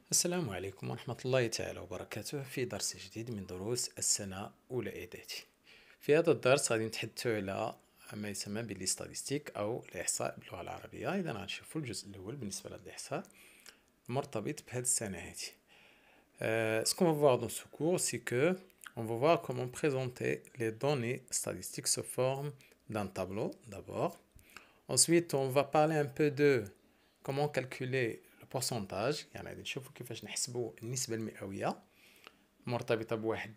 السلام عليكم ورحمة الله تعالى وبركاته في درس جديد من دروس السنة أولى إعدادي. في هذا الدرس غادي نتحدثوا على ما يسمى بالاستاتيستيك أو الإحصاء باللغة العربية. إذا غنشوفوا الجزء الأول بالنسبة للإحصاء مرتبط بهذه السنة هذه. Ce qu'on va voir dans ce cours, c'est que on va voir comment présenter les données statistiques sous forme d'un tableau d'abord. Ensuite, on va parler un peu de comment calculer le pourcentage. يعني غادي نشوفوا كيفاش نحسبوا النسبة المئوية مرتبطة بواحد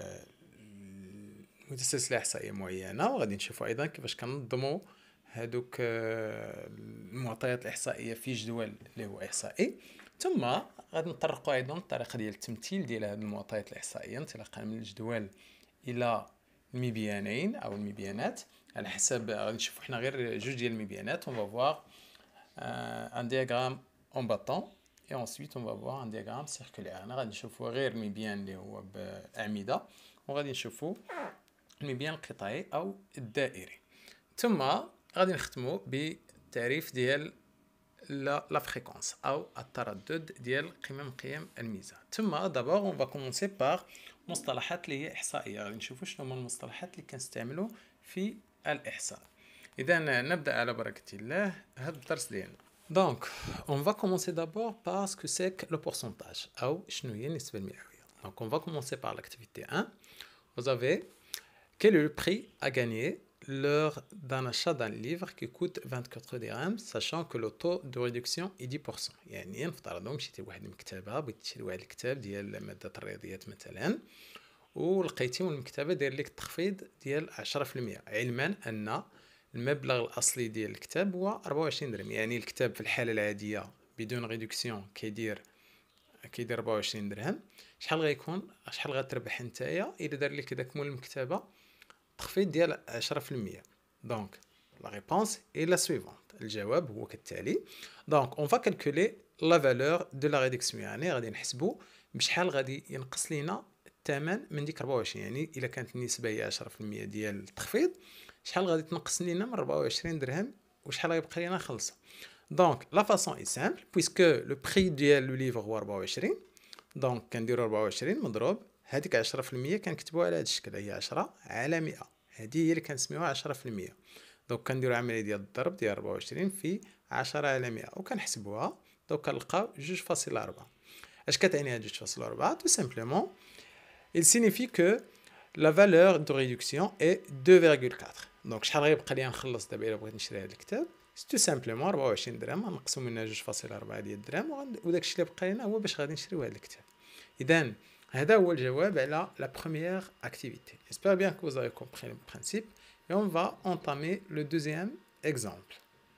متسلسلة إحصائية معينة، وغادي نشوفوا أيضا كيفاش كنظموا هادوك المعطيات الإحصائية في جدول اللي هو إحصائي. ثم غادي نطرقوا أيضا الطريقة ديال التمثيل ديال هاد المعطيات الإحصائية انطلاقا من الجدول إلى المبيانين أو المبيانات. على حسب غادي نشوفوا حنا غير جوج ديال المبيانات. On va voir un diagramme en battant et ensuite on va voir un diagramme circulaire. أنا غادي نشوفوا غير المبيان اللي هو بأعمدة، وغادي نشوفوا المبيان القطعي أو الدائري. ثم غادي نختموا بالتعريف ديال لا فريكونس أو التردد ديال قيم الميزان. ثم دابور اون فا كومونسي باغ مصطلحات اللي هي إحصائية. غادي نشوفوا شنو هما المصطلحات اللي كنستعملوا في الإحصاء. إذا نبدأ على بركة الله هذا الدرس ديالنا. Donc, on va commencer d'abord par ce que c'est que le pourcentage أو شنو هي النسبة المئوية. Donc, on va commencer par l'activité 1. Vous avez quel est le prix à gagner lors d'un achat d'un livre qui coûte 24 dirhams, sachant que le taux de réduction est 10%. يعني نفترضوا مشيتي لواحد المكتبة بغيتي تشري واحد الكتاب ديال مادة الرياضيات مثلا، ولقيتي من المكتبة داير لك التخفيض ديال 10%، علما أن المبلغ الأصلي ديال الكتاب هو 24 درهم. يعني الكتاب في الحالة العادية بدون ريدكسيون كيدير 24 درهم. شحال غتربح نتايا إلا دار لك داك مول المكتبة تخفيض ديال 10%؟ دونك لا ريبونس اي لا سويفونت. الجواب هو كالتالي. دونك اون فا كالكولي لا فالور دو لا ريدكسيون. يعني غادي نحسبوا بشحال غادي ينقص لينا الثمن من ديك 24. يعني الا كانت النسبه هي 10% ديال التخفيض، شحال غادي تنقص لينا من 24 درهم وشحال غيبقى لينا نخلصوا. دونك لا فاصون اي سامبل بويسكو لو بري ديال لو ليفر هو 24. دونك كنديروا 24 مضروب هذيك 10% كنكتبوها على هذا الشكل، هي 10 على 100. هذه هي اللي كنسميوها 10%. دونك كنديروا عمليه ديال الضرب ديال 24 في 10 على 100 وكنحسبوها. دونك كنلقاو 2.4. اش كتعني هاد 2.4؟ tout simplement il signifie que la valeur de réduction est 2,4. دونك شحال غيبقى لي نخلص دابا الا بغيت نشري هذا الكتاب؟ tout simplement 24 درهم غنقسموا منها 2.4 ديال الدرهم، وداك الشيء اللي بقى لنا هو باش غادي نشريو هذا الكتاب. إذن هذا هو الجواب على la première activité. J'espère bien que vous avez compris le principe et on va entamer le deuxième exemple.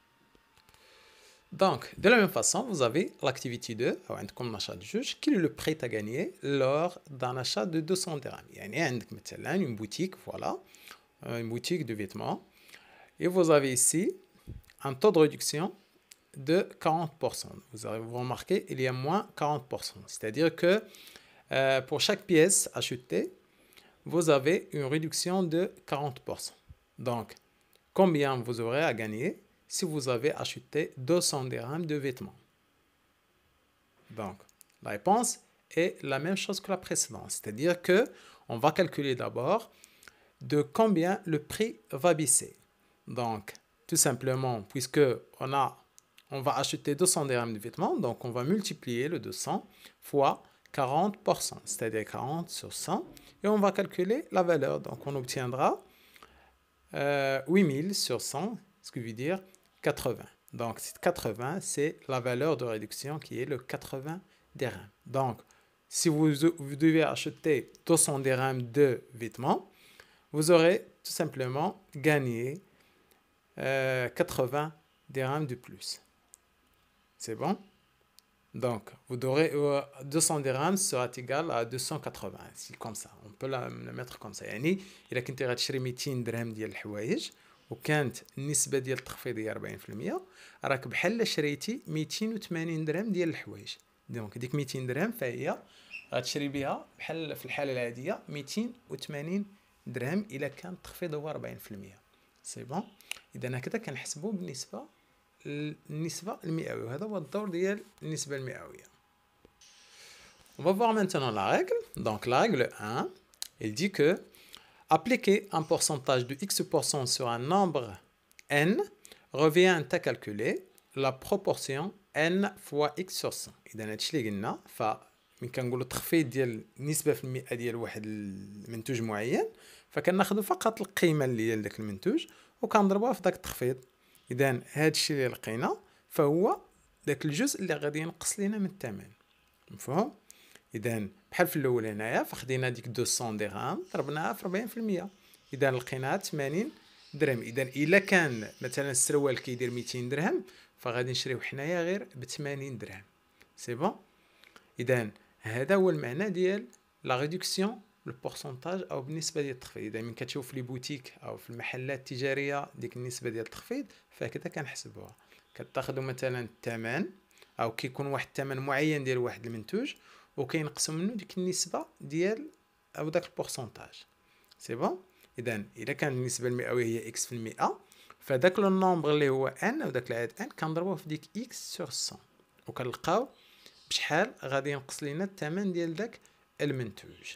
Donc, de la même façon, vous avez l'activité 2 أو عندكم نشاط جوج. Quel est le prix à gagner lors d'un achat de 200 dirhams؟ يعني عندك مثلا une boutique, voilà, une boutique de vêtements, et vous avez ici un taux de réduction de 40%. Vous remarquez, il y a moins 40%. C'est-à-dire que pour chaque pièce achetée, vous avez une réduction de 40%. Donc, combien vous aurez à gagner si vous avez acheté 200 dirhams de vêtements? Donc, la réponse est la même chose que la précédente. C'est-à-dire que on va calculer d'abord de combien le prix va baisser. Donc, tout simplement, puisque on va acheter 200 dirhams de vêtements, donc on va multiplier le 200 fois 40%, c'est-à-dire 40 sur 100, et on va calculer la valeur. Donc on obtiendra 8000 sur 100, ce qui veut dire 80. Donc 80, c'est la valeur de réduction qui est le 80 dirhams. Donc si vous devez acheter 200 dirhams de vêtements, vous aurez tout simplement gagné 80 dirhams de plus. C'est bon? Donc, vous aurez 200 dirhams sera égal à 280. C'est comme ça. On peut la mettre comme ça. يعني إذا كنت غتشري 200 درهم ديال الحوايج وكانت النسبة ديال التخفيض هي 40%، راك بحال شريتي 280 درهم ديال الحوايج. دونك ديك 200 درهم فهي غتشري بها بحال في الحالة العادية 280 درهم إلا كان التخفيض هو 40%. سي بون؟ إذا هكذا كنحسبوا بالنسبة النسبة المئوية، وهذا هو الدور ديال النسبة المئوية. On va voir maintenant la règle. Donc la règle 1, elle dit que appliquer un pourcentage de X% sur un nombre n revient à calculer la proportion n fois x sur 100. إذا هادشي اللي قلنا فمن كنقولوا التخفيض ديال النسبة في المئة ديال واحد المنتوج معين فكناخذوا فقط القيمة اللي ديال داك المنتوج وكنضربوها في داك التخفيض. إذا هادشي اللي لقينا فهو داك الجزء اللي غادي ينقص لينا من الثمن. مفهوم؟ إذا بحال في الأول هنايا فخدينا ديك 200 درهم ضربناها في 40%. إذا لقيناها 80 درهم. إذا إلا كان مثلا السروال كيدير 200 درهم فغادي نشريو حنايا غير ب 80 درهم. سي بون. إذا هذا هو المعنى ديال لا ريدكسيون بالبورسونتاج او بالنسبه ديال التخفيض. اذا من كتشوف في لي بوتيك او في المحلات التجاريه ديك النسبه ديال التخفيض فهكذا كنحسبوها. كتاخذوا مثلا الثمن او كيكون واحد الثمن معين ديال واحد المنتوج وكينقصوا منه ديك النسبه ديال او داك البورسونتاج. سي بون. اذا الا كان النسبه المئويه هي اكس في المئة فداك لو نومبر اللي هو ان او داك العدد ان كنضربوه في ديك اكس سور 100 وكنلقاو بشحال غادي ينقص لينا الثمن ديال داك المنتوج.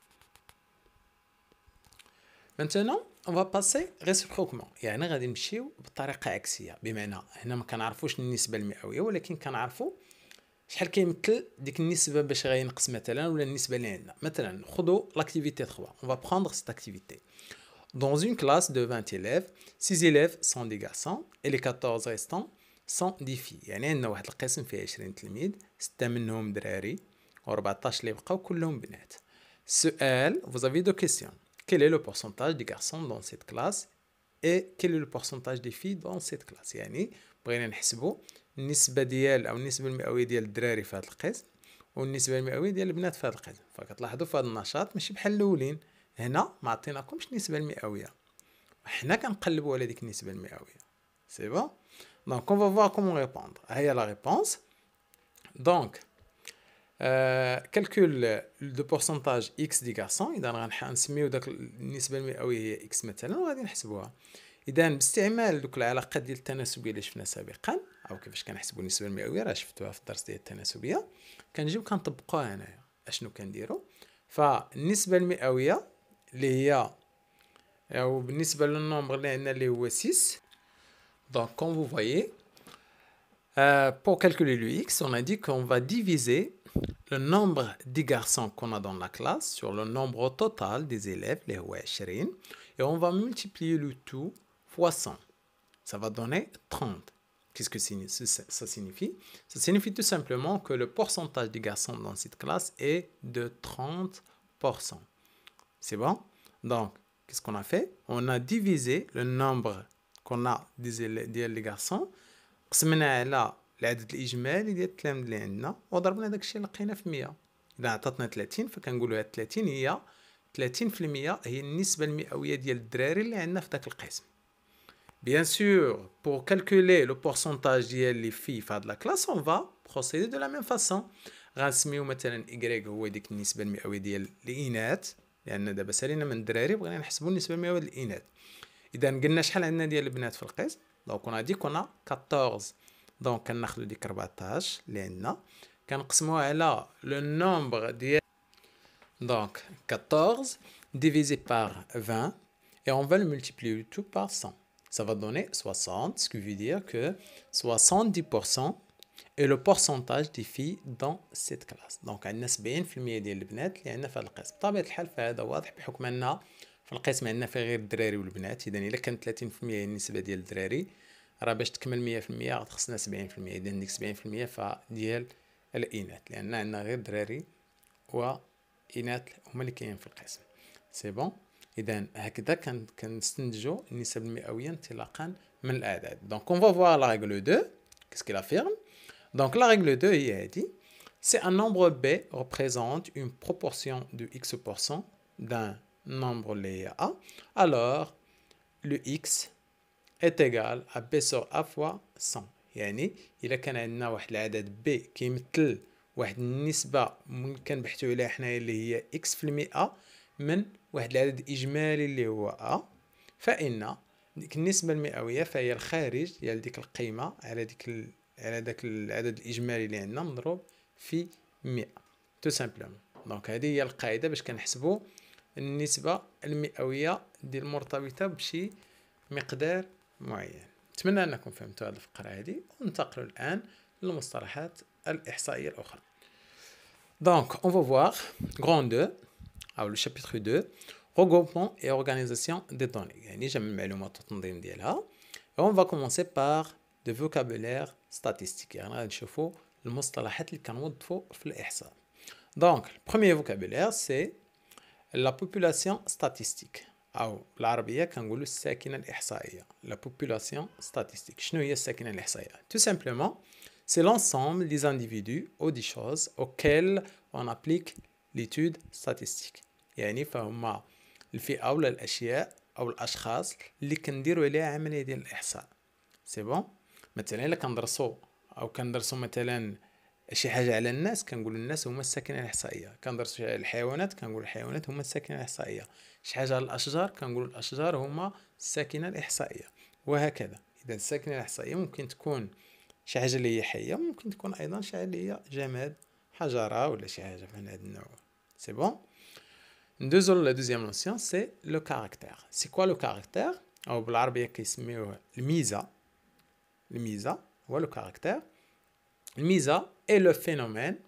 Maintenant, on va passer réciproquement. يعني غادي نمشيو بطريقه عكسيه، بمعنى هنا ما كنعرفوش النسبه المئويه ولكن كنعرفوا شحال كيمثل ديك النسبه باش غينقص مثلا ولا النسبه اللي عندنا. مثلا خذوا l'activité 3. On va prendre cette activité. Dans une classe de 20 élèves, 6 élèves sont des garçons et les 14 restants sont des filles. يعني عندنا واحد القسم فيه 20 تلميذ، 6 منهم دراري و14 اللي بقاو كلهم بنات. سؤال، vous avez deux questions. Quel est le pourcentage des garçons dans cette classe et quel est le pourcentage des filles dans cette classe. يعني بغينا نحسبوا النسبة ديال أو النسبة المئوية ديال الدراري في هذا القسم والنسبة المئوية ديال البنات في هذا القسم. فكتلاحظوا في هذا النشاط ماشي بحال الأولين، هنا ما عطيناكمش النسبة المئوية، حنا كنقلبوا على ديك النسبة المئوية. سي بون. دونك on va voir comment répondre. هي لا ريبونس. دونك كالكول دو بورسونتاج اكس دي غارسون. اذا غنسميو داك النسبه المئويه هي اكس مثلا وغادي نحسبوها. اذا باستعمال دوك العلاقات ديال التناسبيه اللي شفنا سابقا او كيفاش كنحسبوا النسبه المئويه راه شفتوها في الدرس ديال التناسبيه، كنجيو كنطبقوها هنايا. اشنو كنديروا؟ فالنسبه المئويه اللي هي او بالنسبه للنومبر اللي عندنا اللي هو 6. دونك كون فو فويي pour calculer le x, on a dit qu'on va diviser le nombre des garçons qu'on a dans la classe sur le nombre total des élèves, les 20, et on va multiplier le tout fois 100. Ça va donner 30. Qu'est-ce que ça signifie? Ça signifie tout simplement que le pourcentage des garçons dans cette classe est de 30%. C'est bon? Donc, qu'est-ce qu'on a fait? On a divisé le nombre qu'on a des garçons قسمنا على العدد الاجمالي ديال التلاميذ اللي عندنا وضربنا داكشي اللي لقينا في 100. اذا عطاتنا 30 فكنقولوا هاد 30 هي 30% هي النسبه المئويه ديال الدراري اللي عندنا في داك القسم. بيان سور pour calculer le pourcentage ديال لي في هاد لا كلاس on va procéder de la même façon. غنسميو مثلا y هو ديك النسبه المئويه ديال الاناث، لان دابا سالينا من الدراري بغينا نحسبوا النسبه المئويه ديال الاناث. اذا قلنا شحال عندنا ديال البنات في القسم. دونك on a dit qu'on a 14. دونك كناخذوا ديك 14 اللي عندنا كنقسموها على لو نومبر ديال donc 14 divisé par 20 et on va le multiplier tout par 100. Ça va donner 60, ce qui veut dire que 70% est le pourcentage des filles dans cette classe. Donc عندنا 70% ديال البنات اللي عندنا في هذا القسم. بطبيعة الحال فهذا واضح بحكم أن في القسم عندنا فيه غير الدراري والبنات. إذا إلا كانت 30% هي النسبة ديال الدراري راه باش تكمل 100% غتخصنا 70%. إذا ديك 70% فديال الإناث، لأن عندنا غير دراري وإناث هما اللي كاينين في القسم. سي بون. إذا هكذا كنستنتجوا النسب المئوية انطلاقا من الأعداد. دونك on va voir la règle 2. Qu'est-ce qu'il affirme? Donc la règle 2 هي هادي. Si un nombre B représente une proportion de X% d'un nombre اللي هي A, alors le X est égal à B sur A fois 100. يعني إلا كان عندنا واحد العدد B كيمثل واحد النسبة ممكن نبحثوا عليها حنايا اللي هي X في المئة من واحد العدد إجمالي اللي هو A، فإن ديك النسبة المئوية فهي الخارج ديال ديك القيمة على داك العدد الإجمالي اللي عندنا مضروب في 100. تو سامبلومون. دونك هذه هي القاعده باش كنحسبوا النسبه المئويه ديال المرتبطه بشي مقدار معين. نتمنى انكم فهمتوا هذه الفقره هذه، وننتقلوا الان للمصطلحات الاحصائيه الاخرى. Donc, on va voir grand 2, ou le chapitre 2, regroupement et organisation des données. يعني جمع المعلومات والتنظيم ديالها. Et on va commencer par de vocabulaire statistique. يعني غادي نشوفوا المصطلحات اللي كنوظفوا في الإحصاء. Donc, le premier vocabulaire c'est la population statistique. أو بالعربية كنقولوا الساكنة الإحصائية. La population statistique. شنو هي الساكنة الإحصائية؟ Tout simplement, c'est l'ensemble des individus ou des choses auxquelles on applique l'étude statistique. يعني فهما الفئة ولا الأشياء أو الأشخاص اللي كنديروا عليها عملية ديال الإحصاء. سي بون؟ مثلا إلا كندرسوا مثلا شي حاجة على الناس كنقولوا الناس هما الساكنة الإحصائية. كندرسوا على الحيوانات كنقولوا الحيوانات هما الساكنة الإحصائية. شي حاجة على الأشجار كنقولوا الأشجار هما الساكنة الإحصائية، وهكذا. إذا الساكنة الإحصائية ممكن تكون شي حاجة اللي هي حية، ممكن تكون أيضا شي حاجة اللي هي جماد، حجرة ولا شي حاجة من هذا النوع. سي بون؟ ندوزو لا دوزيام نوسيون سي لو كاركتير. سي كوا لو كاركتير؟ أو بالعربية كيسميوه الميزة. الميزة هو لو كاركتير. الميزة est le phénomène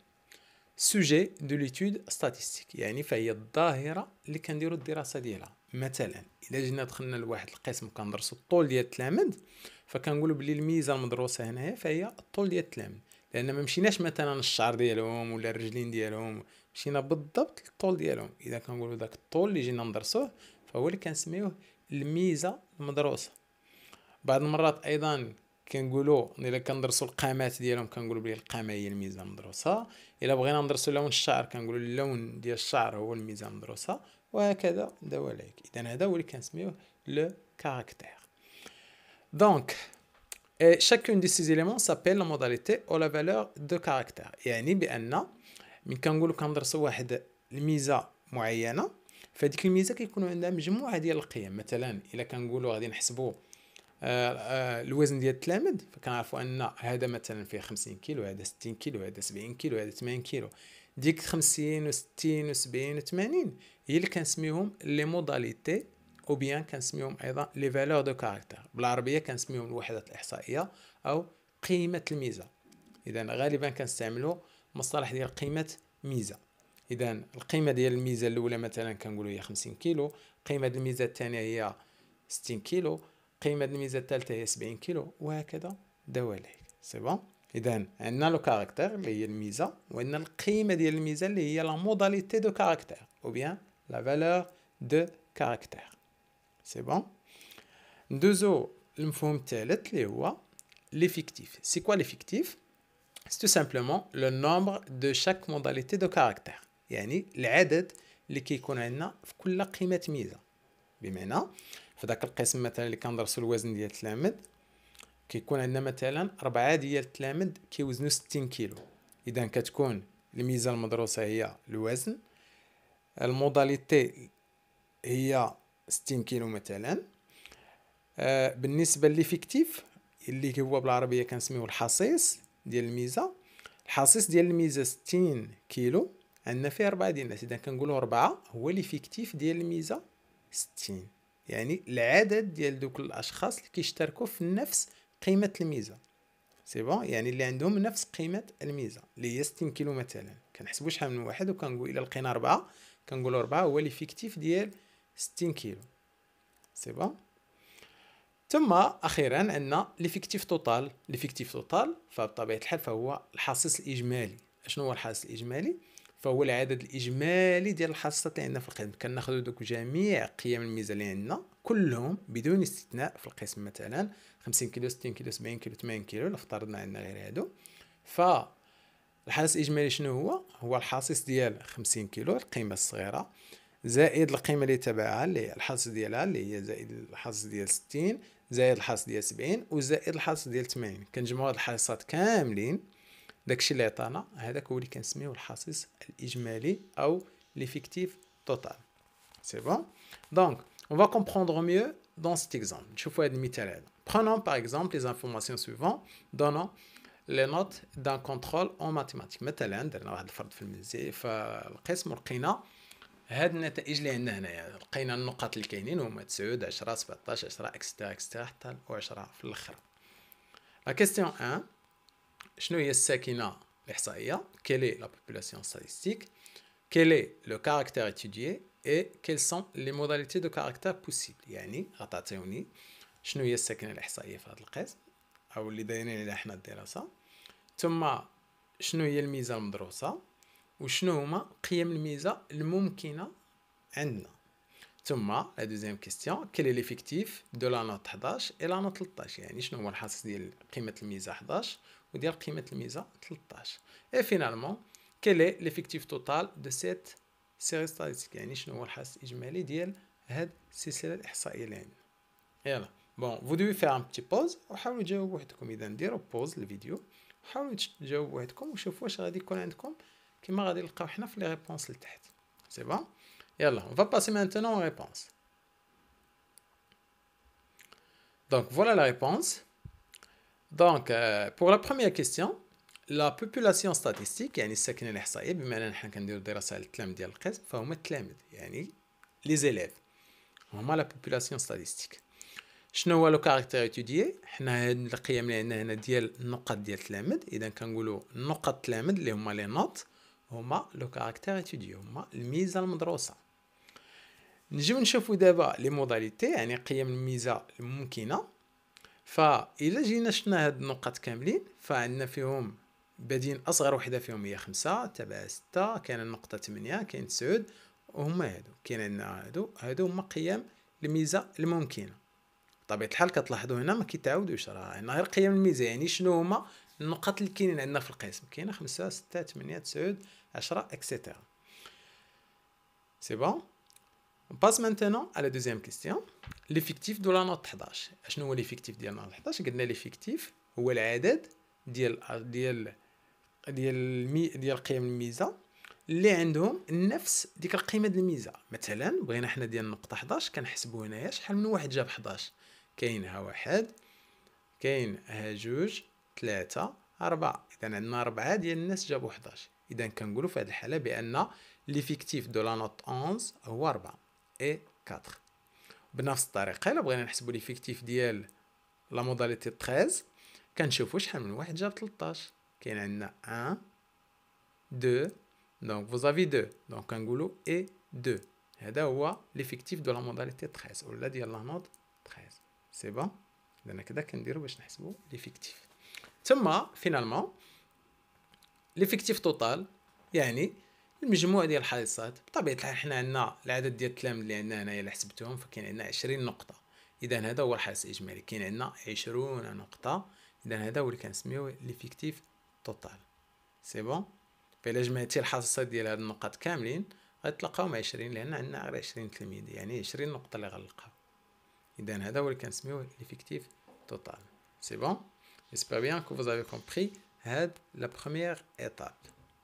sujet de l'étude statistique. يعني فهي الظاهرة اللي كنديرو الدراسة ديالها. مثلا إلا جينا دخلنا لواحد القسم كندرسو الطول ديال التلاميذ، فكنقولوا بلي الميزة المدروسة هنايا فهي الطول ديال التلاميذ، لأن ما مشيناش مثلا الشعر ديالهم ولا الرجلين ديالهم، مشينا بالضبط للطول ديالهم. إذا كنقولوا داك الطول اللي جينا ندرسوه فهو اللي كنسميوه الميزة المدروسة. بعض المرات أيضا كنقولوا الا كندرسوا القامات ديالهم كنقولوا بلي القامه هي الميزه المدروسه. الا بغينا ندرسوا لون الشعر كنقولوا اللون ديال الشعر هو الميزه المدروسه، وهكذا دواليك. اذا هذا هو اللي كنسميوه لو كاركتير. دونك chacune de ces éléments s'appelle la modalité ou la valeur de caractère. يعني بان من كنقولوا كندرسوا واحد الميزه معينه، فديك الميزه كيكونوا عندها مجموعه ديال القيم. مثلا الا كنقولوا غادي نحسبوا الوزن ديال التلاميذ، فكنعرفوا ان هذا مثلا فيه 50 كيلو، هذا 60 كيلو، هذا 70 كيلو، هذا 80 كيلو. ديك 50 و60 و70 و80 هي اللي كنسميهم لي موداليتي، او بيان كنسميهم ايضا لي فالور دو كاركتير. بالعربيه كنسميهم الوحدات الاحصائيه او قيمه الميزه. اذا غالبا كنستعملوا مصطلح ديال قيمه ميزه. اذا القيمه ديال الميزه الاولى مثلا كنقولوا هي 50 كيلو، قيمه الميزه الثانيه هي 60 كيلو، قيمة الميزة الثالثة هي 70 كيلو، وهكذا دواليك. سي بون؟ إذا عندنا لو كاركتير اللي هي الميزة، وعندنا القيمة ديال الميزة اللي هي لا موداليتي دو كاركتير، أو بيان لا فالور دو كاركتير. سي بون؟ ندوزو المفهوم الثالث اللي هو ليفيكتيف. سي كوا ليفيكتيف؟ سي تو سامبلومون لو نومبر دو شاك موداليتي دو كاركتير، يعني العدد اللي كيكون عندنا في كل قيمة ميزة. بمعنى في ذاك القسم مثلا اللي كندرسوا الوزن ديال التلاميذ كيكون عندنا مثلا 4 ديال التلاميذ كيوزنوا 60 كيلو. اذا كتكون الميزه المدروسه هي الوزن، الموداليتي هي 60 كيلو مثلا. بالنسبه لليفيكتيف اللي هو بالعربيه كنسميوه الحصيص ديال الميزه، الحصيص ديال الميزه 60 كيلو، عندنا فيه 4 ديال الناس. اذا كنقولوا 4 هو ليفيكتيف ديال الميزه 60، يعني العدد ديال دوك الاشخاص اللي كيشتركوا في نفس قيمه الميزه. سي بون؟ يعني اللي عندهم نفس قيمه الميزه اللي هي 60 كيلو مثلا. كنحسبوا شحال من واحد وكنقول الا لقينا 4 كنقولوا 4 هو ليفيكتيف ديال 60 كيلو. سي بون؟ ثم اخيرا عندنا ليفيكتيف توتال. ليفيكتيف توتال فبطبيعه الحال فهو الحصيص الاجمالي. شنو هو الحصيص الاجمالي؟ فهو العدد الاجمالي ديال الحصصات اللي عندنا في القسم. كناخذوا دوك جميع قيم الميزه اللي عندنا كلهم بدون استثناء في القسم، مثلا 50 كيلو، 60 كيلو، 70 كيلو، 80 كيلو، لو افترضنا عندنا غير هادو. فالحصيص الاجمالي شنو هو؟ هو الحصيص ديال 50 كيلو القيمه الصغيره زائد القيمه اللي تبعها اللي هي الحصيص ديالها اللي هي زائد الحصيص ديال 60 زائد الحصيص ديال 70 وزائد الحصيص ديال 80. كنجمعوا هاد الحصيصات كاملين، داكشي اللي عطانا هذاك هو اللي كنسميوه الحصيص الاجمالي او l'effectif total. C'est bon? Donc, on va comprendre mieux dans cet exemple. نشوفوا هذا المثال هذا. Prenons par exemple les informations suivantes donnant لي نوت دان كونترول اون ماتيماتيك. مثلا درنا واحد الفرض في القسم ولقينا هاد النتائج اللي عندنا هنايا، لقينا النقط اللي كاينين هما 9 10 17 10 اكسترا اكسترا حتى ل 10 في الاخر. لا كيستيون 1، شنو هي الساكنه الاحصائيه؟ quelle est la population statistique, quel est le caractère étudié et quelles sont les modalités de caractère possibles. يعني غتعطيوني شنو هي الساكنه الاحصائيه في هذا القسم او اللي دايرين عليها حنا الدراسه، ثم شنو هي الميزه المدروسه، وشنو هما قيم الميزه الممكنه عندنا. ثم لا دوزيام كيستيون quel est l'effectif de la note 11 et la note 13، يعني شنو هو الحصص ديال قيمه الميزه 11 وديال قيمه الميزه 13. et finalement quel est l'effectif total de cette série statistique، يعني شنو هو الحصص الاجمالي ديال هاد السلسله الاحصائيه اللي عندنا. يلا بون vous devez faire un petit pause وحاولوا تجاوبوا وحدكم. اذا نديروا بوز الفيديو حاولوا تجاوبوا وحدكم وشوفوا واش غادي يكون عندكم كما غادي نلقاو حنا في لي ريبونس لتحت. سي بون. Yalla, on va passer maintenant aux réponses. Donc, voilà la réponse. Donc, pour la première question, la population statistique, يعني الساكنة الإحصائية، بما أننا نحن كنديرو دراسة على التلاميذ ديال القسم، فهما التلاميذ يعني لي زيليف هما لا population statistique. شنو هو لو كاركتير إتوديي؟ حنا هاد القيم اللي عندنا هنا ديال النقط ديال التلاميذ، إذا كنقولو نقط التلاميذ اللي هما لي نوت هما لو كاركتير إتوديي، هما الميزة المدروسة. نجيو نشوفو دابا لي موداليتي، يعني قيم الميزه الممكنه. فإلا جينا شفنا هاد النقط كاملين فعندنا فيهم بادين اصغر وحده فيهم هي 5 تبع 6، كاين النقطه 8، كاين 9، وهما هادو كاين عندنا هادو هما قيم الميزه الممكنه. بطبيعه الحال كتلاحظوا هنا ما كيتعاودوش، راه عندنا غير قيم الميزه، يعني شنو هما النقط اللي كاينين عندنا في القسم، كاينه 5 6 8 9 10 اكسيتيرا. سي بون. On passe maintenant à la deuxième question. L'effectif de la note 11. شنو هو l'effectif ديال la note 11؟ قلنا l'effectif هو العدد ديال قيم الميزه اللي عندهم نفس ديك القيمه ديال الميزه. مثلا بغينا حنا ديال النقطه 11 كنحسبوا هنايا شحال من واحد جاب 11، كاين ها واحد، كاين ها جوج، 3 4، اذا عندنا 4 ديال الناس جابوا 11. اذا كنقولوا في هذه الحاله بان l'effectif de la note 11 هو 4 et 4. بنفس الطريقه الا بغينا نحسبوا ليفيكتيف ديال لا موداليتي 13 كنشوفوا شحال من واحد جاب 13، كاين عندنا 1 2، دونك vous avez 2، دونك كنقولوا et 2. هذا هو ليفيكتيف دو لا موداليتي 13 ولا ديال لا نوت 13. سي بون. اذا كذا كنديروا باش نحسبوا ليفيكتيف. ثم فينالمون ليفيكتيف توتال، يعني المجموع ديال الحصصات. بطبيعه الحال حنا عندنا العدد ديال التلاميذ اللي عندنا هنايا اللي حسبتهم، فكاين عندنا 20 نقطه، اذا هذا هو الحصص الاجمالي، كاين عندنا 20 نقطه، اذا هذا هو اللي كنسميوه ليفيكتيف توتال. سي بون. فإلا جمعتي الحصصات ديال هاد النقط كاملين غتلقاهم 20، لان عندنا غير 20 تلميذ، يعني 20 نقطه اللي غنلقاو، اذا هذا هو اللي كنسميوه ليفيكتيف توتال. سي بون. J'espère bien que vous avez compris la première étape.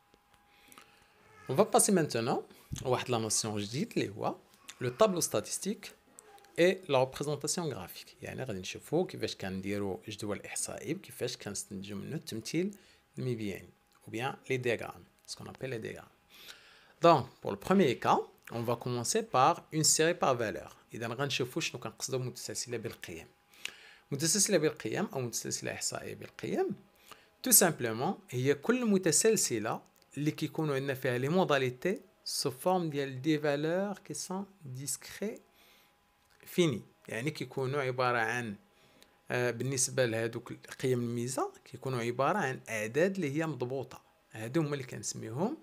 On va passer maintenant à la notion جديد اللي هو le tableau statistique et la représentation graphique. يعني غادي نشوفوا كيفاش كنديروا جدول احصائي وكيفاش كنستنتجوا منه التمثيل المبياني ou bien les diagrammes, ce qu'on appelle les diagrammes. Donc pour le premier cas, on va commencer par une série par valeur. اذا غنشوفوا شنو كنقصدوا متسلسله بالقيم. متسلسله بالقيم او متسلسله احصائيه بالقيم tout simplement هي كل متسلسله اللي كيكونوا عندنا فيها لي موداليتي سو فورم ديال دي فالور كي سون ديسكري فيني، يعني كيكونوا عباره عن بالنسبه لهذوك قيم الميزه كيكونوا عباره عن اعداد اللي هي مضبوطه. هادو هما اللي كنسميوهم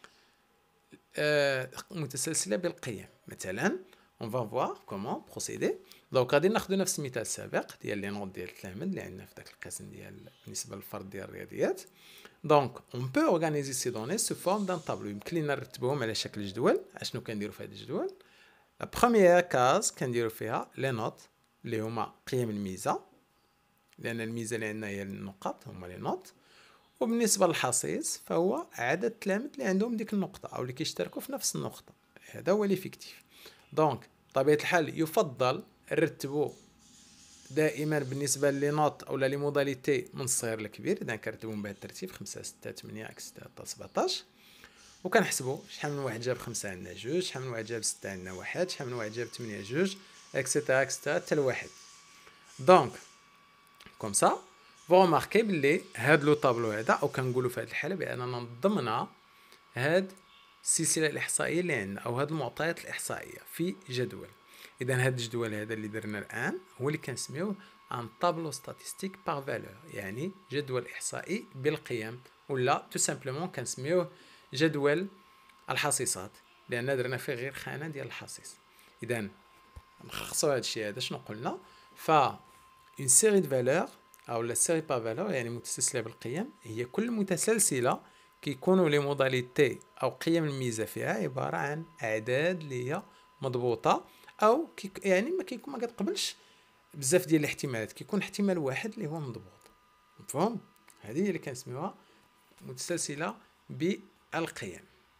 متسلسله بالقيم. مثلا on va voir comment procéder. دونك غادي ناخذ نفس المثال السابق ديال لي نوت ديال التلاميذ اللي عندنا في داك القسم ديال بالنسبه للفرد ديال الرياضيات. دونك on peut organiser ces données sous forme d'un tableau. يمكن لنا نرتبهم على شكل جدول. اشنو كنديروا في هذا الجدول؟ لا بروميير كاز كنديروا فيها لي نوت اللي هما قيم الميزه، لان الميزه اللي عندنا هي النقط هما لي نوت، وبالنسبه للحصيص فهو عدد التلاميذ اللي عندهم ديك النقطه او اللي كيشتركوا في نفس النقطه. هذا هو ليفيكتيف. دونك بطبيعه الحال يفضل نرتبوا دائما بالنسبه لي نوت او لي موداليتي من الصغير للكبير، اذا كنرتبهم بهذا الترتيب 5 6 8 اكسترا حتى 17، وكنحسبوا شحال من واحد جاب 5 عندنا 2، شحال من واحد جاب 6 عندنا 1، شحال من واحد جاب 8 2، اكسترا اكسترا حتى لواحد. دونك كوم سا فو ماركي بلي هاد لو طابلو هذا، او كنقولوا في هذه الحاله باننا نظمنا هاد السلسله الاحصائيه اللي عندنا او هاد المعطيات الاحصائيه في جدول. اذا هاد الجدول هذا اللي درنا الان هو اللي كنسميوه ان طابلو ستاتستيك بار فالور، يعني جدول احصائي بالقيم، ولا تو سامبلومون كنسميوه جدول الحصيصات، لان درنا فيه غير خانه ديال الحصيص. اذا نخصصوا هذا الشيء هذا شنو قلنا؟ ف اون سيري دو فالور او لا سيري بار فالور يعني متسلسله بالقيم، هي كل متسلسله كيكونوا لي موداليتي او قيم الميزه فيها عباره عن اعداد اللي هي مضبوطه، او يعني ما كتقبلش بزاف ديال الاحتمالات، كيكون احتمال واحد اللي هو مضبوط. مفهوم؟ هذه هي اللي كنسميوها متسلسله بالقيم.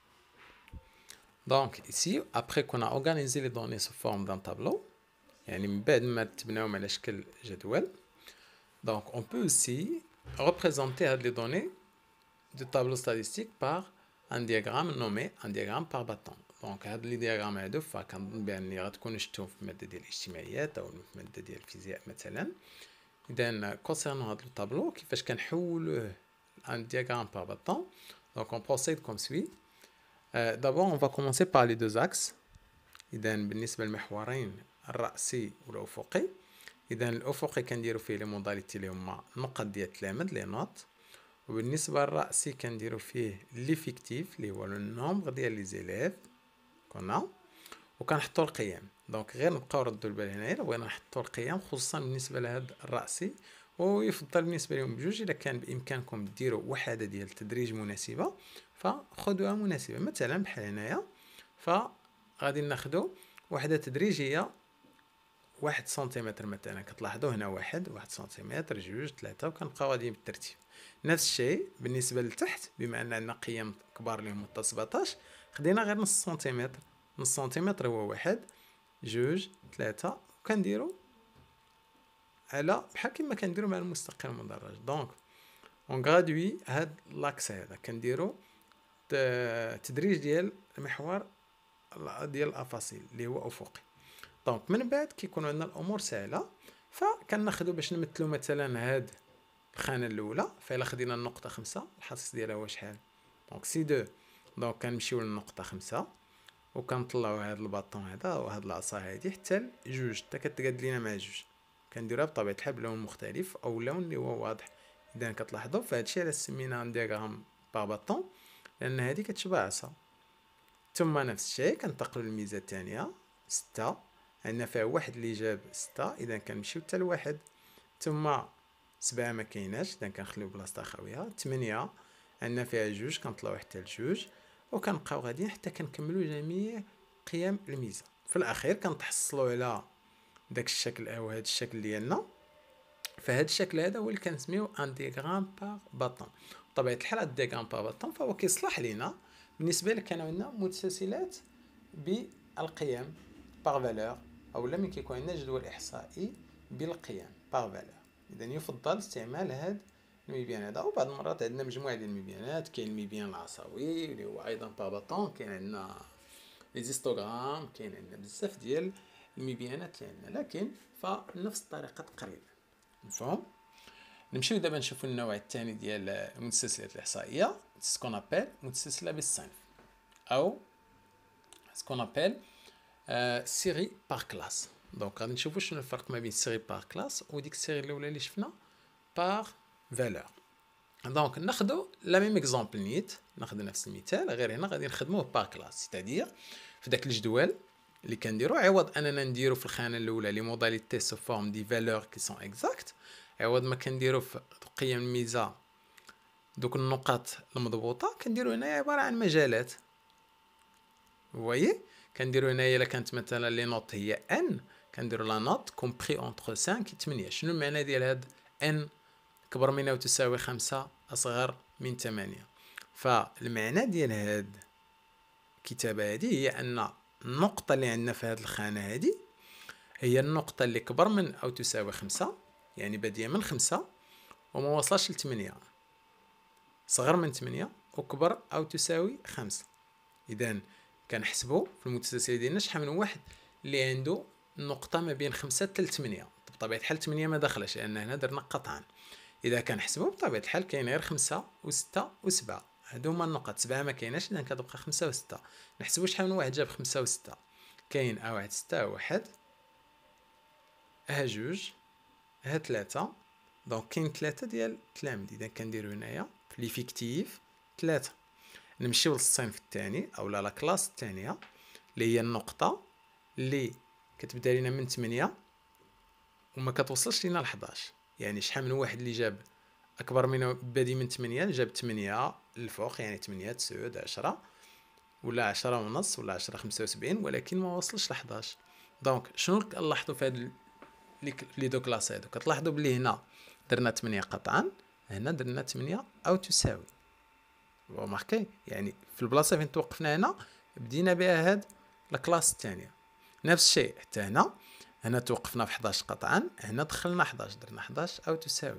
Donc ici, après qu'on a organisé les données sous forme d'un tableau, يعني من بعد ما تبناهم على شكل جدول، donc on peut aussi représenter les données du tableau statistique par un diagramme nommé un diagramme par bâton. Donc هاد لي دياغرام هادو فكنظن بان غتكونوا شفتوهم في الماده ديال الاجتماعيات او في الماده ديال الفيزياء مثلا. اذا كونسيرنون هاد الطابلو كيفاش كنحولوه ان diagramme par bâton. Donc on procède comme suit. D'abord on va commencer par les deux axes. اذا بالنسبه للمحورين الرأسي والافقي، اذا الافقي كنديروا فيه لي موداليتي اللي هما النقط ديال التلاميذ لي نوت، وبالنسبه للرأسي كنديروا فيه ليفيكتيف اللي هو لو نومبر ديال لي زيليف كنا، وكنحطوا القيم. دونك غير نبقاو ردوا البال هنايا الا بغينا نحطوا القيم خصوصا بالنسبه لهذا الرأسي، ويفضل بالنسبه لهم بجوج الا كان بامكانكم ديروا وحده ديال التدريج مناسبه فخذوها مناسبه، مثلا بحال هنايا فغادي ناخذوا وحده تدريجيه 1 سنتيمتر مثلا، كتلاحظوا هنا 1 سنتيمتر 2 3 وكنبقاو غاديين بالترتيب. نفس الشيء بالنسبه لتحت، بما ان عندنا قيم كبار اللي هما حتى 17 خدينا غير نص سنتيمتر، نص سنتيمتر هو 1 2 3 وكنديروا على بحال كما كنديروا مع المستقيم المدرج. دونك اون غرادوي هاد لاكس هذا كنديروا تدريج ديال المحور ديال الافاصيل اللي هو افقي. دونك من بعد كيكون عندنا الامور سهله، فكناخذوا باش نمثلوا مثلا هاد الخانه الاولى، فإلا خدينا النقطه 5 الحصيص ديالها هو شحال؟ دونك سي 2. دونك كنمشيو للنقطه 5 وكنطلعوا هاد الباطون هذا وهاد العصا هادي حتى لجوج، حتى كتقاد لينا مع جوج، كنديروها بطبيعه الحال بلون مختلف او لون اللي هو واضح. اذا كتلاحظوا فهادشي علاش سميناه دياغرام باغ باطون، لان هادي كتشبه عصا. ثم نفس الشيء كنتقلوا للميزه الثانيه 6، عندنا فيها واحد اللي جاب 6، اذا كنمشيو حتى لواحد. ثم 7 ما كايناش، اذا كنخليو بلاصتها خاويه. 8 عندنا فيها جوج، كنطلعوا حتى لجوج وكنبقاو غاديين حتى كنكملوا جميع قيم الميزه. في الاخير كنتحصلوا على داك الشكل او هذا الشكل ديالنا. فهذا الشكل هذا هو اللي كنسميو ان ديغرام باغ باطون. بطبيعه الحال هذا الديغرام باغ باطون فهو كيصلح لينا بالنسبه كانوا عندنا متسلسلات بالقيم باغ فالور، او لما كيكون عندنا جدول احصائي بالقيم باغ فالور. اذا يفضل استعمال هذا المبيان هذا. وبعض المرات عندنا مجموعه ديال المبيانات، كاين المبيان العصوي اللي هو ايضا باغ باطون، كاين عندنا لي زيستوغرام، كاين عندنا بزاف ديال المبيانات اللي عندنا، لكن فنفس الطريقه تقريبا. مفهوم؟ نمشيو دابا نشوفوا النوع الثاني ديال المتسلسلات الاحصائيه، سكون ابل متسلسله بالصنف، او سكون ابل سيري بار كلاس. دونك غادي نشوفوا شنو الفرق ما بين سيري بار كلاس وديك السيري الاولى اللي شفنا بار فالور. دونك ناخذوا لا ميم اكزامبل نيت، ناخذ نفس المثال غير هنا غادي نخدموه بار كلاس، سيتادير في داك الجدول اللي كنديرو عوض اننا نديرو في الخانه الاولى لي موداليتي سو فورم دي فالور كي سون اكزاكت، عوض ما كنديرو في قيم الميزه دوك النقاط المضبوطه كنديرو هنايا عباره عن مجالات. فوايي كنديرو هنايا الا كانت مثلا لي نوت هي ان، كنديرو لا نوت كومبري اونتر 5 و 8. شنو المعنى ديال هاد ان كبر من او تساوي 5 اصغر من 8؟ فالمعنى ديال هاد الكتابه هذه هي ان النقطه اللي عندنا في هاد الخانه هذه هي النقطة اللي كبر من أو تساوي 5، يعني بادية من 5 وما وصلش ل8، صغر من 8 وكبر أو تساوي 5. إذا كنحسبو في المتسلسل ديالنا شحال من واحد اللي عنده نقطة ما بين 5 حتى 8. بطبيعة الحال 8 ما داخلش لأن هنا درنا قطعان. إذا كنحسبو بطبيعة الحال كاين غير 5 و6 و7، هادو هما النقط. 7 ما كايناش، إذا كتبقى 5 و6. نحسبو شحال من واحد جاب 5 و6. كاين واحد 6 واحد، جوج، 3. دونك كاين 3 ديال التلاميذ. إذا كنديرو هنايا في ليفيكتيف 3. نمشيو للصنف الثاني أو لا كلاس الثانية اللي هي النقطة اللي كتبدا لينا من 8 وما كتوصلش لينا ل 11. يعني شحال من واحد اللي جاب أكبر من بادي من 8 جاب 8 الفوق، يعني 8 9 10 ولا 10 ونص ولا 10 75، ولكن ما وصلش ل 11. دونك شنو كنلاحظوا في هاد لي دو كلاس هادو؟ كتلاحظوا بلي هنا درنا 8 قطعا، هنا درنا 8 أو تساوي. وماركي يعني في البلاصه فين توقفنا هنا بدينا بها هاد الكلاس الثانيه. نفس الشيء حتى هنا توقفنا في 11 قطعا، هنا دخلنا 11 درنا 11 او تساوي.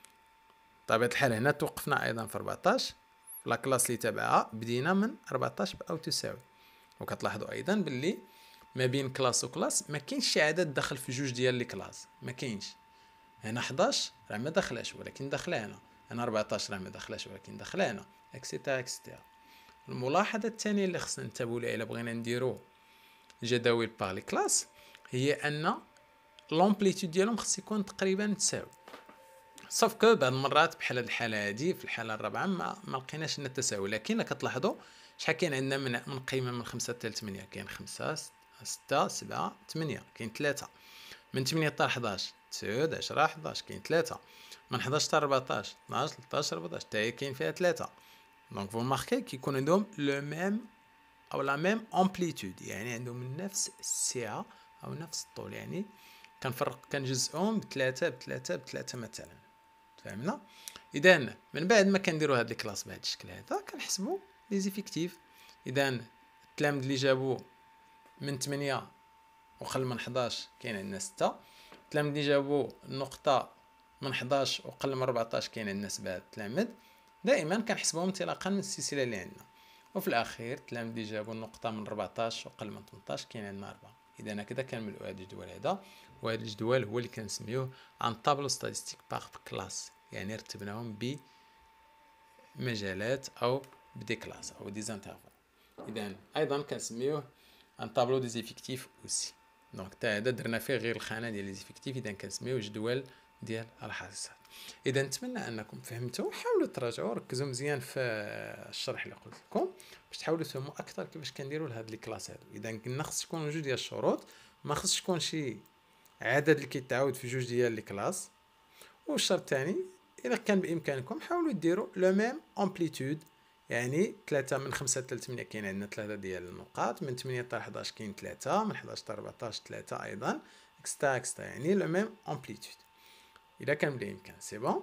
بطبيعه الحال هنا توقفنا ايضا في 14 في لا كلاس اللي تابعها بدينا من 14 او تساوي. وكتلاحظوا ايضا باللي ما بين كلاس وكلاس ما كاينش شي عدد دخل في جوج ديال لي كلاس، ما كاينش. هنا 11 راه ما دخلاش ولكن داخله هنا 14 راه ما دخلاش ولكن داخله هنا، اكسيتيرا اكسيتيرا. الملاحظه الثانيه اللي خصنا ننتبهوا لها الا بغينا نديرو جداول باغ لي كلاس هي ان لومبليتود ديالهم خص يكون تقريبا متساوي. صافي كو بعض المرات بحال هاد الحاله هادي في الحاله الرابعه ما لقيناش لنا التساوي. لكن كتلاحظوا شحال كاين عندنا من قيمه من 5 حتى 8. كاين 5 6 7 8، كاين 3 من 8 حتى 11 9 10 11، كاين 3 من 11 حتى 14 12 13 14 حتى هي كاين فيها 3. دونك فو ماركي كيكون عندهم لو ميم او لا ميم امبليتود، يعني عندهم نفس السعه او نفس الطول. يعني كنجزئهم بثلاثه بثلاثه بثلاثه مثلا، فهمنا؟ اذا من بعد ما كنديروا هاد الكلاس بهذا الشكل هذا كنحسبوا لي زيفيكتيف. اذا التلاميذ اللي جابوا من 8 وقل من 11 كاين عندنا 6. التلاميذ اللي جابوا النقطه من 11 وقل من 14 كاين عندنا 7 تلاميذ. دائما كنحسبوهم انطلاقا من السلسله اللي عندنا. وفي الاخير التلاميذ اللي جابوا النقطه من 14 وقل من 18 كاين عندنا 4. اذا هكذا كنملؤوا هذا الجدول هذا. وهذا الجدول هو اللي كنسميوه ان طابلو ستاتستيك باغ كلاس، يعني رتبناهم بمجالات او بدي كلاس او دي زانترفال. اذا ايضا كنسميوه ان طابلو دي زيفيكتيف اوسي. دونك حتى هذا درنا فيه غير الخانه ديال لي زيفيكتيف. اذا كنسميوه جدول ديال الحصصات. اذا نتمنى انكم فهمتوا. حاولوا تراجعوا ركزوا مزيان في الشرح اللي قلت لكم باش تحاولوا تفهموا اكثر كيفاش كنديروا لهاد لي كلاس هادو. اذا قلنا خص يكون جوج ديال الشروط، ما خصش يكون شي عدد اللي كيتعاود في جوج ديال لي كلاس. والشرط الثاني اذا كان بامكانكم حاولوا ديروا لو ميم امبليتود، يعني 3 من 5 حتى 8 كاين عندنا 3 ديال النقاط، من 8 حتى 11 كاين 3، من 11 حتى 14 3 ايضا، اكسترا اكسترا، يعني لو ميم امبليتود إذا كان بالإمكان. C'est bon?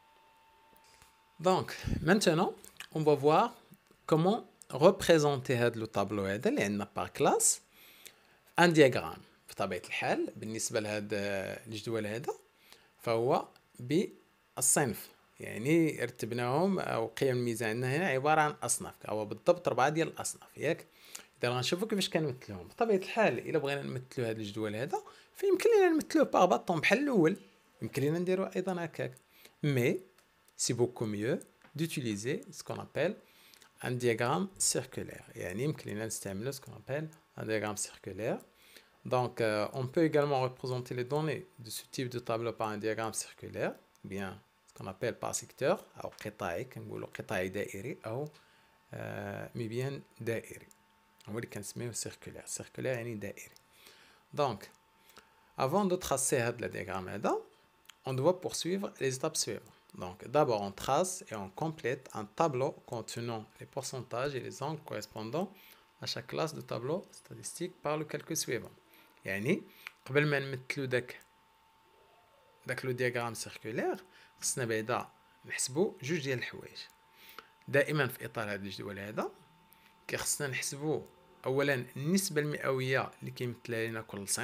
Donc, maintenant, on va voir comment représenter هذا le tableau هذا اللي عندنا par classe un diagramme. بطبيعة الحال بالنسبة لهذا الجدول هذا فهو بالصنف، يعني رتبناهم أو قيم الميزان عندنا هنا عبارة عن أصناف، هو بالضبط 4 ديال الأصناف ياك. إذا غنشوفوا كيفاش كنمثلوهم. بطبيعة الحال إلا بغينا نمثلوا هذا الجدول هذا فيمكن لنا نمثلوه باغ باطون بحال الأول، يمكن لنا نديرو ايضا هكاك. مي سي بوكو ميو دوتيليزي سكون ابل ان دياغرام سيركولير، يعني يمكن لنا نستعملو سكون ابل ان دياغرام سيركولير. Donc, on peut également représenter les données de ce type de tableau par un diagramme circulaire, bien ce qu'on appelle par secteur, أو قطاعي، كنقولو قطاعي دائري أو مبيان دائري، هو اللي كنسميوه circulaire. circulaire يعني دائري. Donc, avant de tracer هاد le diagramme هذا on doit poursuivre les étapes suivantes. Donc, d'abord, on trace et on complète un tableau contenant les pourcentages et les angles correspondant à chaque classe de tableau statistique par le calcul suivant. يعني قبل ما نمثلو داك لو دياغرام سيركولير خصنا بعدا نحسبو جوج ديال الحوايج. دائما في اطار هذا الجدول هذا كيخصنا نحسبو اولا النسبه المئويه اللي كيمثلها لنا كل صنف،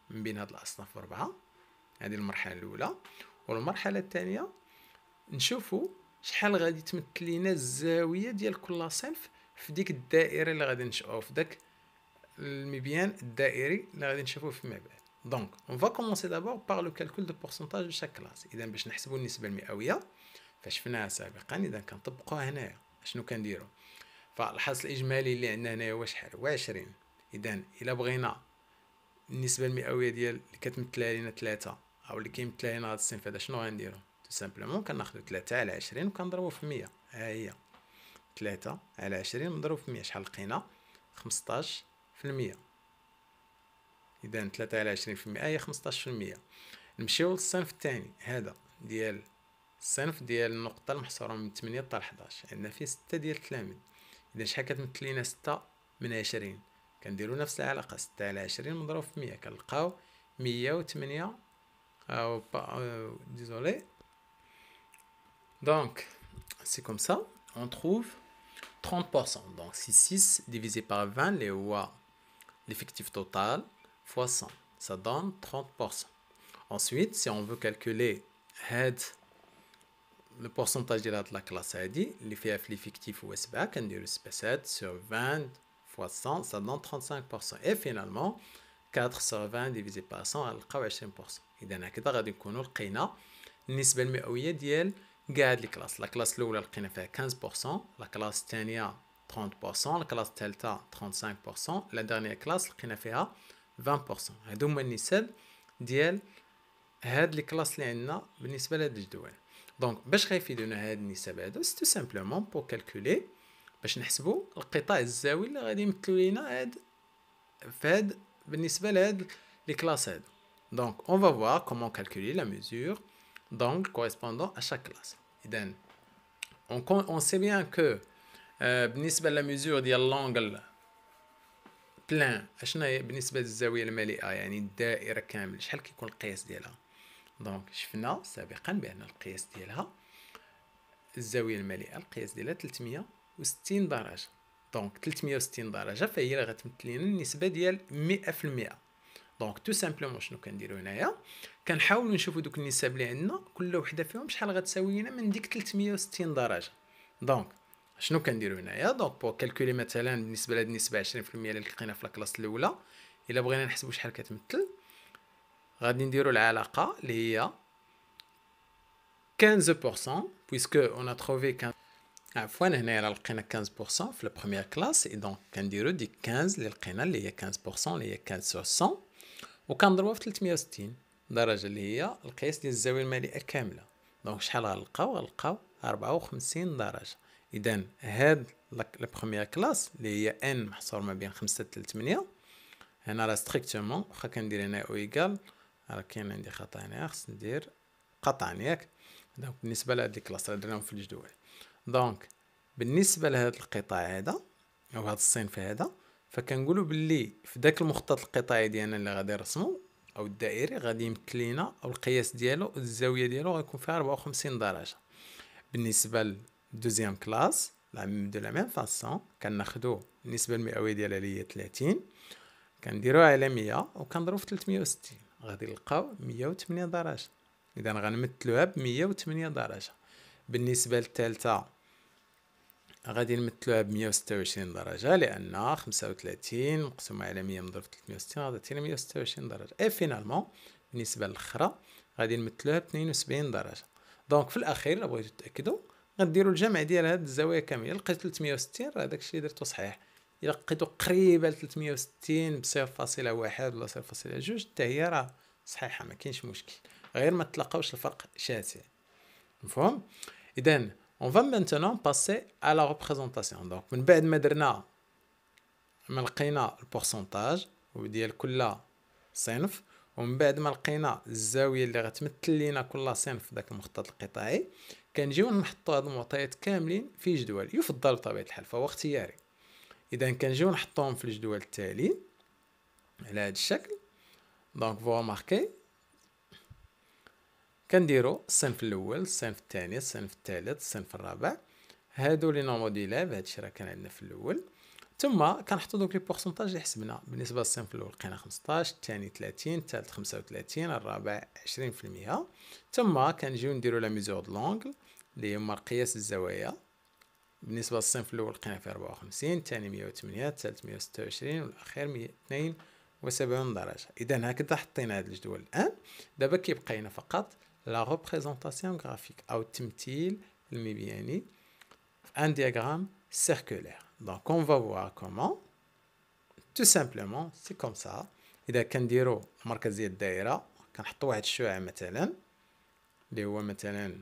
من بين هاد الاصناف 4. هذه المرحله الاولى. والمرحله الثانيه نشوفوا شحال غادي تمثل لينا الزاويه ديال كل صنف في ديك الدائره اللي غادي نشوفوا في داك المبيان الدائري اللي غادي نشوفوه فيما بعد. دونك on va commencer d'abord par le calcul de pourcentage de chaque classe. اذا باش نحسبوا النسبه المئويه فشفناها سابقا، اذا كنطبقوها هنايا شنو كنديروا؟ فالحاصل الاجمالي اللي عندنا هنايا هو شحال؟ هو 20. اذا الا بغينا النسبه المئويه ديال اللي كتمثلها لينا 3 او اللي كيمثلها لنا هذا الصنف هذا، شنو غنديرو؟ تو سامبلومون كناخذوا 3 على 20 وكنضربوا في 100. ها هي 3 على 20 مضروب في 100، شحال لقينا؟ 15%. اذا 3 على 20% هي 15%. نمشيو للصنف الثاني، هذا ديال الصنف ديال النقطه المحصوره من 8 حتى 11، عندنا فيه 6 ديال التلاميذ. اذا شحال كتمثل لينا 6 من 20؟ كنديروا نفس العلاقه، 6 على 20 مضروب في 100 كنلقاو 108 او désolé. Donc c'est comme ça on trouve 30%. Donc si 6 divisé par 20 اللي هو l'effectif total fois 100, ça donne 30%. Ensuite, si on veut calculer le pourcentage de la classe هادي اللي فيها في l'effectif هو 7، كنديرو 7 sur 20 fois 100, ça donne 35%. Et finalement 4 sur 20 divisé par 100 غنلقاو 20%. اذا هكذا غادي نكونوا لقينا النسبه المئويه ديال كاع هاد الكلاس. لا كلاس الاولى لقينا فيها 15%، لا كلاس الثانيه 30%، لا كلاس الثالثه 35%، لا ديرنيير كلاس لقينا فيها 20%. هادو هما النسب ديال هاد لي كلاس اللي عندنا بالنسبه لهاد الجدول. دونك باش غيفيدونا هاد النسب هادو سي تو سامبلومون بور كالكولي، باش نحسبوا القطاع الزاوي اللي غادي يمثلوا لينا هاد فهاد بالنسبه لهاد لي كلاس هادو. Donc on va voir comment calculer la mesure d'angle correspondant à chaque classe. إذن on sait bien que بالنسبة لا mesure ديال l'angle plein اشنا هي بالنسبة للزاوية المليئة، يعني الدائرة كامل شحال كيكون القياس ديالها. دونك شفنا سابقا بأن القياس ديالها الزاوية المليئة القياس ديالها 360 درجة. دونك 360 درجة فهي اللي غتمثل لنا النسبة ديال 100%. دونك تو سامبلومون شنو كنديرو هنايا؟ كنحاولوا نشوفوا دوك النسب اللي عندنا كل وحده فيهم شحال غتساوي لنا من ديك 360 درجه. دونك شنو كنديرو هنايا؟ دونك بور كالكولي مثلا بالنسبه لهاد النسبه 20% اللي لقينا في الكلاس الاولى، الا بغينا نحسبوا شحال كتمثل غادي نديرو العلاقه اللي هي 15% puisque on a trouvé عفوا هنايا لقينا 15% في لا بروميير كلاس، اي دونك كنديرو ديك 15 اللي لقينا اللي هي 15% اللي هي 15 sur 100 وكنضربوها في 360 درجه اللي هي القياس ديال الزاويه المليئه كامله. دونك شحال غنلقاو 54 درجه. اذا هاد لا بروميير كلاس اللي هي ان محصور ما بين 5 حتى 8، هنا راه ستريكتومون واخا كندير هنا او ايكال راه كاين عندي خطا هنا، خصني ندير قطعا ياك. دونك بالنسبه لهاد الكلاس راه درناهم في الجدول. دونك بالنسبه لهاد القطاع هذا او هاد الصنف هذا فكنقولوا باللي في داك المخطط القطاعي ديالنا اللي غادي نرسمو او الدائري غادي يمثل لينا او القياس ديالو الزاويه ديالو غيكون فيها 54 درجه. بالنسبه للدوزيام كلاس دو لا ميم فاسون كناخدو النسبه المئويه ديالها اللي هي 30 كنديروها على 100 وكنضربو في 360 غادي نلقاو 108 درجه. اذا غنمثلوها ب 108 درجه. بالنسبه للثالثه غادي نمثلوها ب 126 درجة، لأن 35 مقسومة على 100 مضروب في 360 غادي تعطينا 126 درجة. اي فينالمون بالنسبة للأخرى غادي نمثلوها ب 72 درجة. دونك في الأخير إلا بغيتو تأكدو غديرو الجمع ديال هاد الزوايا كاملة. إلا لقيتو 360 راه داكشي اللي درتو صحيح. إلا لقيتو قريبة ل 360 ب 0.1 ولا 0.2 حتى هي راه صحيحة، ما كاينش مشكل، غير ما تلقاوش الفرق شاسع. مفهوم؟ إذن on va maintenant passer à la représentation. Donc من بعد ما درنا ما لقينا البورسونتاج وديال كل صنف، ومن بعد ما لقينا الزاويه اللي غتمثل لينا كل صنف داك المخطط القطاعي، كنجيو نحطوا هاد المعطيات كاملين في جدول يفضل بطبيعه الحال فهو اختياري. اذا كنجيو نحطوهم في الجدول التالي على هذا الشكل. دونك فو ماركي كنديرو الصنف الاول، الصنف الثاني، الصنف الثالث، الصنف الرابع، هادو لي نورمال ديليف. هادشي راه كان عندنا في الاول. ثم كنحطوا دوك لي بورسونتاج اللي حسبنا. بالنسبه للصنف الاول لقينا 15، الثاني 30، الثالث 35، الرابع 20%. ثم كنجيو نديرو لا ميزور د لونغل اللي هما قياس الزوايا. بالنسبه للصنف الاول لقينا فيه 54، الثاني 108، الثالث 126 والاخير 172 درجه. اذا هكذا حطينا هاد الجدول الان. دابا كيبقى لنا فقط لا ريبريزونطاسيون غرافيك او التمثيل المبياني في ان دياغرام سيركولير. دونك اون فا فوار كومون. تو سامبلومون سي كوم سا. اذا كنديرو المركز ديال الدائره كنحطوا واحد الشعاع مثلا اللي هو مثلا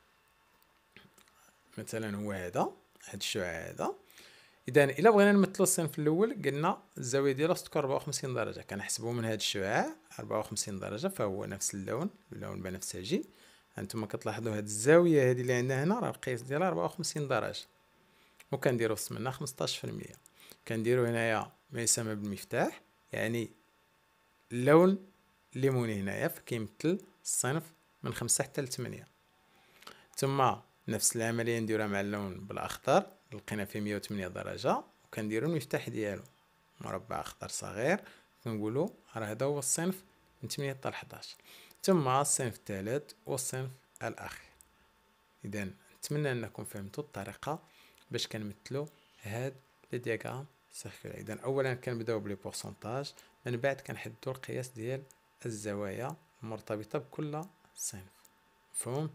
هو هذا الشعاع هذا. اذا الا بغينا نمثلوا الصنف الاول قلنا الزاويه ديالها 54 درجه، كنحسبوا من هذا الشعاع 54 درجه فهو نفس اللون بنفسجي. هانتوما كتلاحظوا هذه الزاويه هذه اللي عندنا هنا راه القياس ديالها 54 درجه، وكنديروا منها 15%. كنديروا هنايا ما يسمى بالمفتاح، يعني اللون الليموني هنايا فكيمثل الصنف من 5 حتى ل 8. ثم نفس العمليه نديروها مع اللون بالاخضر، لقينا فيه 108 درجه، وكنديروا المفتاح ديالو مربع اخضر صغير، كنقولوا راه هذا هو الصنف من 8 حتى ل 11. ثم الصنف الثالث والصنف الاخير. اذا نتمنى انكم فهمتوا الطريقه باش كنمثلوا هاد لي دياغرام سيركولير. اذا اولا كنبداو بلي بورسونتاج، من بعد كنحددوا القياس ديال الزوايا المرتبطه بكل صنف. مفهوم؟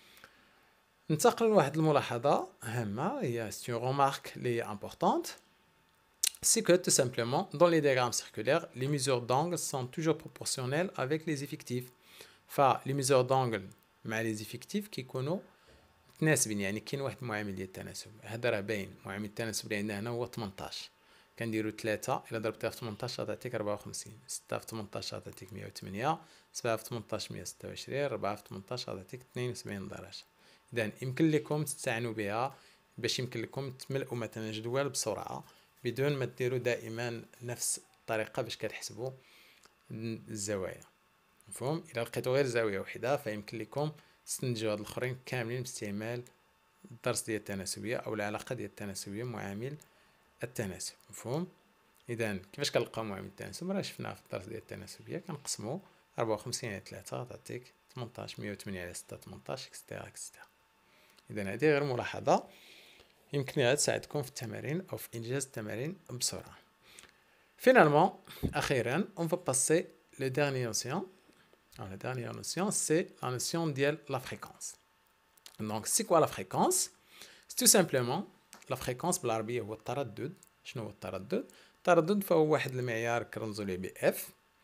ننتقل لواحد الملاحظه هامه، هي سي اون remarque اللي هي importante. C'est que tout simplement, dans les diagrammes circulaires, les mesures d'angle sont toujours proportionnelles avec les effectifs. فلي mesures d'angle مع les effectifs كيكونوا متناسبين، يعني كاين واحد المعامل ديال التناسب. هذا راه باين، معامل التناسب اللي عندنا هنا هو 18. كنديرو 3 الا ضربتها في 18 غتعطيك 54، 6 في 18 غتعطيك 108، 7 في 18 126، 4 في 18 غتعطيك 72 درجه. اذا يمكن لكم تستعنوا بها باش يمكن لكم تملؤوا مثلا جدول بسرعه بدون ما ديروا دائما نفس الطريقه باش كتحسبوا الزوايا. مفهوم؟ الا لقيتوا غير زاويه وحده فيمكن لكم تستنتجوا هاد الاخرين كاملين باستعمال الدرس ديال التناسبيه او العلاقه ديال التناسبيه معامل التناسب. مفهوم؟ اذا كيفاش كنلقاو معامل التناسب؟ راه شفناه في الدرس ديال التناسبيه، كنقسموا 54 على 3 تعطيك 18، 108 على 6 18 اكسترا اكسترا. اذا هذه غير ملاحظه يمكن تساعدكم في التمارين او في انجاز التمارين بسرعه. Finalement, أخيرا, on va passer le dernier notion. Alors, la dernière notion, c'est la notion de la fréquence. Donc, c'est quoi la fréquence? C'est tout simplement la fréquence بالعربية هو التردد. شنو هو التردد؟ التردد فهو واحد المعيار كنرمزو ليه ب F.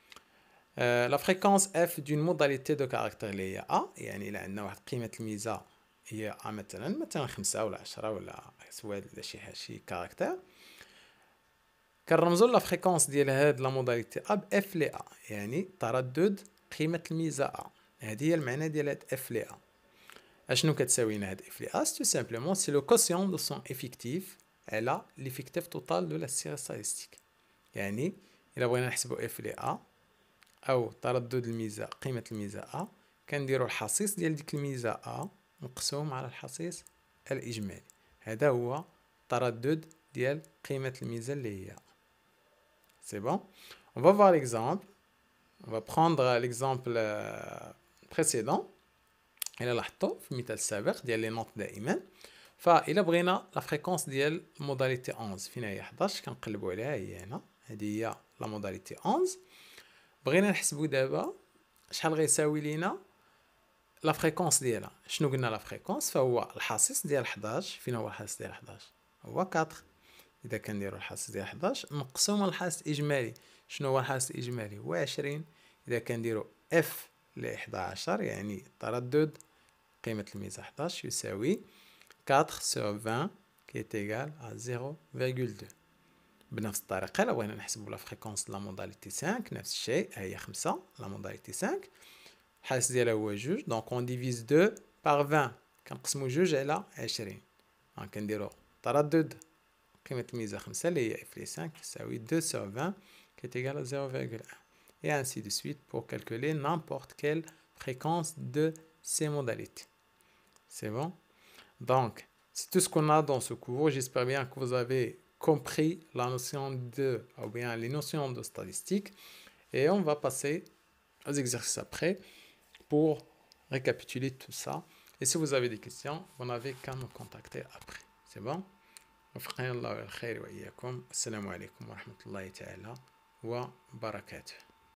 La fréquence F d'une modalité de caractère اللي هي A، يعني إلا عندنا واحد قيمة الميزة هي A مثلا 5 ولا 10 ولا سواد ولا شي كاركتير، كنرمزو لا فريكونس ديال هاد لا موداليتي ا باف لي ا، يعني تردد قيمه الميزه ا. هذه هي المعنى ديال هاد اف لي ا. اشنو كتساوي لنا هاد اف لي ا؟ سي تو سامبلومون سي لو كوسيون دو سون افيكتيف على ليفيكتيف توتال دو لا سيري ستاتيستيك. يعني الا بغينا نحسبو اف لي ا او تردد الميزه قيمه الميزه ا، كنديرو الحصيص ديال ديك الميزه ا مقسوم على الحصيص الاجمالي. هذا هو تردد ديال قيمه الميزه اللي هي. C'est bon? On va voir l'exemple. On va prendre l'exemple précédent. إلا لاحظتوا في المثال السابق ديال لي نوت دائما، فإلا بغينا لا فريكونس ديال موداليتي 11 فين هي 11 كنقلبوا عليها، هي هنا، هذه هي لا موداليتي 11. بغينا نحسبوا دابا شحال غيساوي لينا لا فريكونس ديالها. شنو قلنا لا فريكونس؟ فهو الحصيص ديال 11. فين هو الحصيص ديال 11؟ هو 4. إذا كنديرو الحصيص ديال 11 مقسوم على الحصيص الإجمالي. شنو هو الحصيص الإجمالي؟ هو 20. إذا كنديرو اف ل 11 يعني تردد قيمة الميزة 11 يساوي 4 sur 20 qui est égal à 0,2. بنفس الطريقة إلا بغينا نحسبو لا فريكونس لا موداليتي 5 نفس الشيء، هي 5 لا موداليتي 5 الحصيص ديالها هو 2، دونك اون ديفيز 2 باغ 20 كنقسمو 2 على 20. دونك كنديرو تردد قيمة الميزة 5 اللي هي f 5 تساوي 2 sur 20 qui est égal à 0,1. Et ainsi de suite pour calculer n'importe quelle fréquence de ces modalités. C'est bon? Donc, c'est tout ce qu'on a dans ce cours. J'espère bien que vous avez compris la notion de, ou bien les notions de statistique. Et on va passer aux exercices après pour récapituler tout ça. Et si vous avez des questions, vous n'avez qu'à me contacter après. C'est bon? وفقنا الله الخير وإياكم. السلام عليكم ورحمة الله تعالى وبركاته.